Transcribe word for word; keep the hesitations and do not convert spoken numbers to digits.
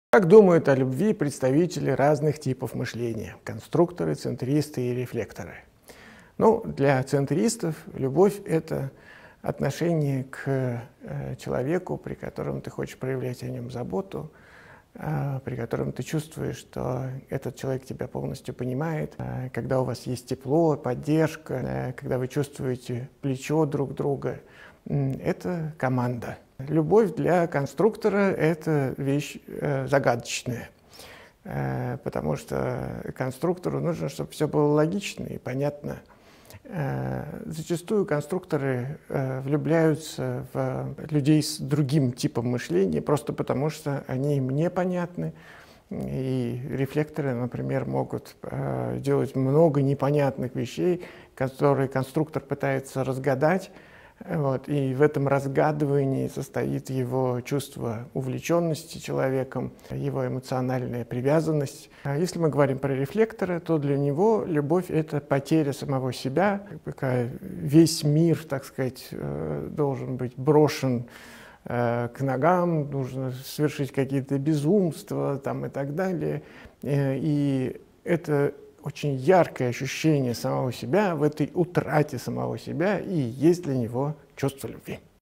Как думают о любви представители разных типов мышления – конструкторы, центристы и рефлекторы? Ну, для центристов любовь – это отношение к э, человеку, при котором ты хочешь проявлять о нем заботу, э, при котором ты чувствуешь, что этот человек тебя полностью понимает, э, когда у вас есть тепло, поддержка, э, когда вы чувствуете плечо друг друга. Э, это команда. Любовь для конструктора – это вещь э, загадочная, э, потому что конструктору нужно, чтобы все было логично и понятно. Э, зачастую конструкторы э, влюбляются в людей с другим типом мышления, просто потому что они им непонятны. И рефлекторы, например, могут э, делать много непонятных вещей, которые конструктор пытается разгадать. Вот, и в этом разгадывании состоит его чувство увлеченности человеком, его эмоциональная привязанность. А если мы говорим про рефлектора, то для него любовь – это потеря самого себя. Весь мир, так сказать, должен быть брошен к ногам, нужно совершить какие-то безумства там, и так далее. И это очень яркое ощущение самого себя в этой утрате самого себя и есть для него чувство любви.